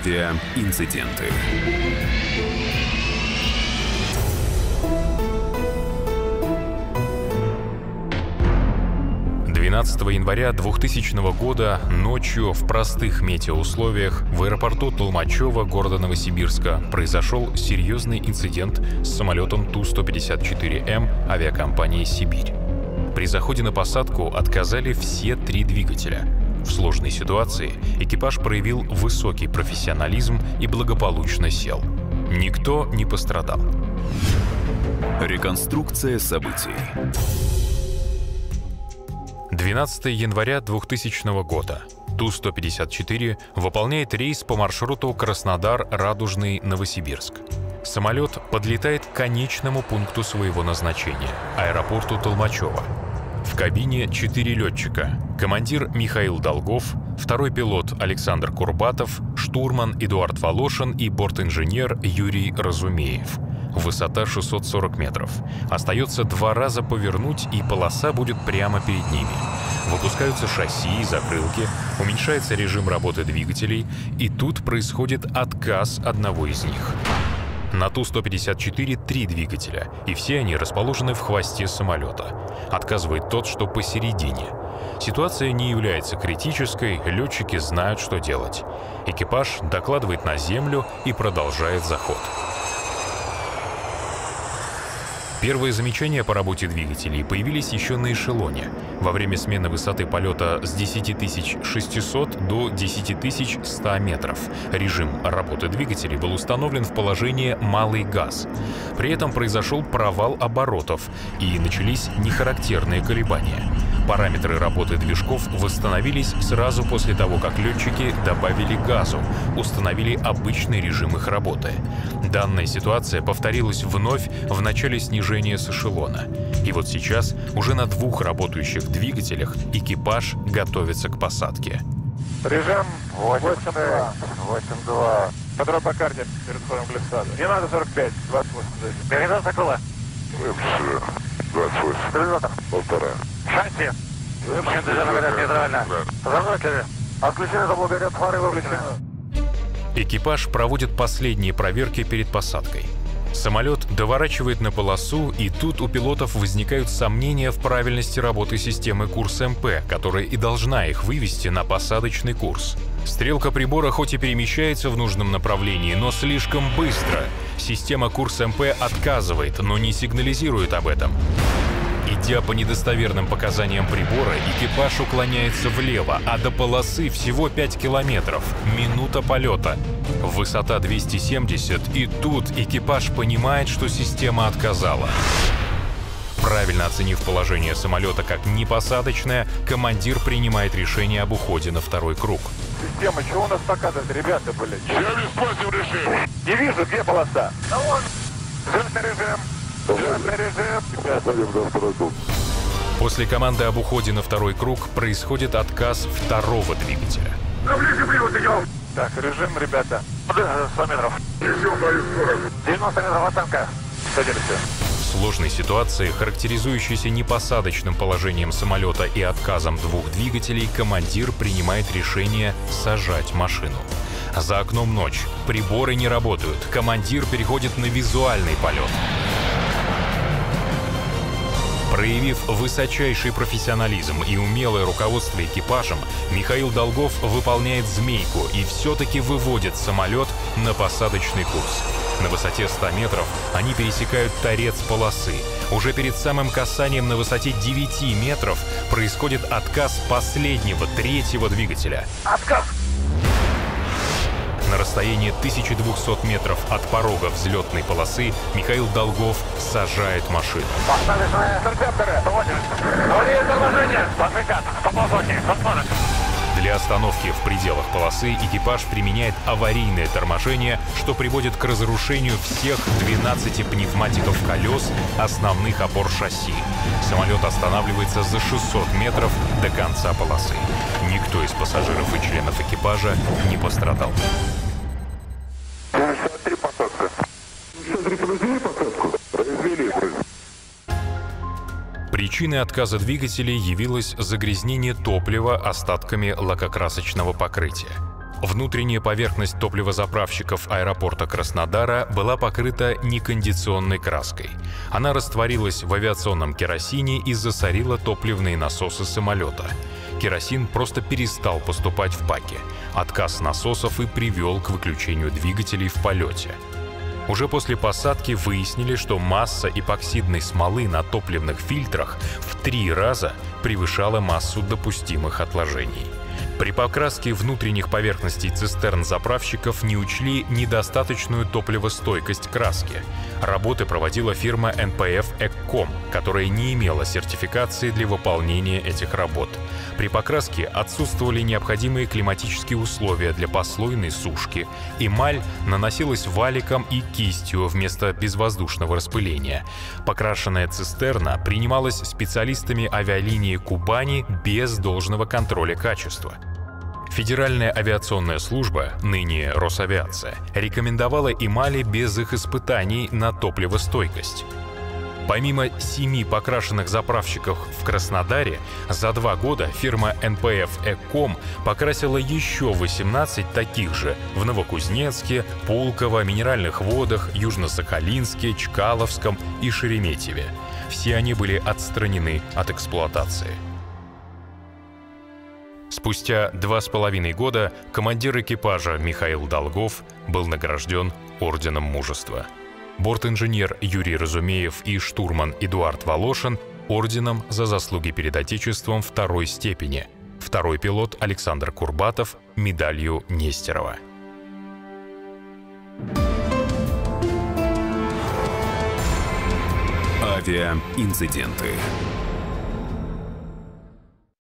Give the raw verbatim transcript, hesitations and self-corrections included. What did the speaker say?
Авиаинциденты. двенадцатого января двухтысячного года ночью в простых метеоусловиях в аэропорту Толмачева города Новосибирска произошел серьезный инцидент с самолетом Ту сто пятьдесят четыре М авиакомпании «Сибирь». При заходе на посадку отказали все три двигателя. В сложной ситуации экипаж проявил высокий профессионализм и благополучно сел. Никто не пострадал. Реконструкция событий. двенадцатого января двухтысячного года Ту сто пятьдесят четыре выполняет рейс по маршруту Краснодар-Радужный-Новосибирск. Самолет подлетает к конечному пункту своего назначения – аэропорту Толмачева. В кабине четыре летчика: командир Михаил Долгов, второй пилот Александр Курбатов, штурман Эдуард Волошин и бортинженер Юрий Разумеев. Высота шестьсот сорок метров. Остается два раза повернуть, и полоса будет прямо перед ними. Выпускаются шасси и закрылки, уменьшается режим работы двигателей, и тут происходит отказ одного из них. На Ту сто пятьдесят четыре три двигателя, и все они расположены в хвосте самолета. Отказывает тот, что посередине. Ситуация не является критической, летчики знают, что делать. Экипаж докладывает на землю и продолжает заход. Первые замечания по работе двигателей появились еще на эшелоне, во время смены высоты полета с десяти тысяч шестисот до десяти тысяч ста метров. Режим работы двигателей был установлен в положении «малый газ». При этом произошел провал оборотов и начались нехарактерные колебания. Параметры работы движков восстановились сразу после того, как летчики добавили газу, установили обычный режим их работы. Данная ситуация повторилась вновь в начале снижения с эшелона. И вот сейчас уже на двух работающих двигателях экипаж готовится к посадке. Режим восемь два. восемь два. Контроль по карте перед входом в глиссаду. Не надо сорок пять, двадцать восемь. Горизонт крыла. двадцать восемь. Горизонт. Полтора. Шасси. Выпущен движение горят нейтрально. Разорватели. Отключены заблоки, горят фары выключены. Экипаж проводит последние проверки перед посадкой. Самолет доворачивает на полосу, и тут у пилотов возникают сомнения в правильности работы системы Курс-МП, которая и должна их вывести на посадочный курс. Стрелка прибора хоть и перемещается в нужном направлении, но слишком быстро. Система Курс-МП отказывает, но не сигнализирует об этом. Идя по недостоверным показаниям прибора, экипаж уклоняется влево, а до полосы всего пять километров. Минута полета. Высота двести семьдесят, и тут экипаж понимает, что система отказала. Правильно оценив положение самолета как непосадочное, командир принимает решение об уходе на второй круг. Система, чего у нас показывает, ребята, блядь? Я не спросил решил. Не вижу, где полоса. Да вон. Взлетный режим. Взлетный режим. После команды об уходе на второй круг происходит отказ второго двигателя. Так, режим, ребята. сто метров. девяносто метров оценка. Садимся. В сложной ситуации, характеризующейся непосадочным положением самолета и отказом двух двигателей, командир принимает решение сажать машину. За окном ночь, приборы не работают, командир переходит на визуальный полет. Проявив высочайший профессионализм и умелое руководство экипажем, Михаил Долгов выполняет «змейку» и все-таки выводит самолет на посадочный курс. На высоте ста метров они пересекают торец полосы. Уже перед самым касанием на высоте девяти метров происходит отказ последнего, третьего двигателя. Отказ! На расстоянии тысячи двухсот метров от порога взлетной полосы Михаил Долгов сажает машину. Посадочные интерцепторы. Аварийное торможение. Подвигат. Поползоки. Подсмотрят. Для остановки в пределах полосы экипаж применяет аварийное торможение, что приводит к разрушению всех двенадцати пневматиков колес основных опор шасси. Самолет останавливается за шестьсот метров до конца полосы. Никто из пассажиров и членов экипажа не пострадал. шестьдесят три посадка. шестьдесят три произвели посадку? Произвели. Причиной отказа двигателей явилось загрязнение топлива остатками лакокрасочного покрытия. Внутренняя поверхность топливозаправщиков аэропорта Краснодара была покрыта некондиционной краской. Она растворилась в авиационном керосине и засорила топливные насосы самолета. Керосин просто перестал поступать в баки. Отказ насосов и привел к выключению двигателей в полете. Уже после посадки выяснили, что масса эпоксидной смолы на топливных фильтрах в три раза превышала массу допустимых отложений. При покраске внутренних поверхностей цистерн заправщиков не учли недостаточную топливостойкость краски. Работы проводила фирма эн пэ эф «Экком», которая не имела сертификации для выполнения этих работ. При покраске отсутствовали необходимые климатические условия для послойной сушки. Эмаль наносилась валиком и кистью вместо безвоздушного распыления. Покрашенная цистерна принималась специалистами авиалинии «Кубани» без должного контроля качества. Федеральная авиационная служба, ныне Росавиация, рекомендовала эмали без их испытаний на топливостойкость. Помимо семи покрашенных заправщиков в Краснодаре, за два года фирма эн пэ эф «Экком» покрасила еще восемнадцать таких же в Новокузнецке, Пулково, Минеральных Водах, Южно-Сахалинске, Чкаловском и Шереметьеве. Все они были отстранены от эксплуатации. Спустя два с половиной года командир экипажа Михаил Долгов был награжден Орденом Мужества. Бортинженер Юрий Разумеев и штурман Эдуард Волошин — орденом за заслуги перед Отечеством второй степени. Второй пилот Александр Курбатов — медалью Нестерова. Авиаинциденты.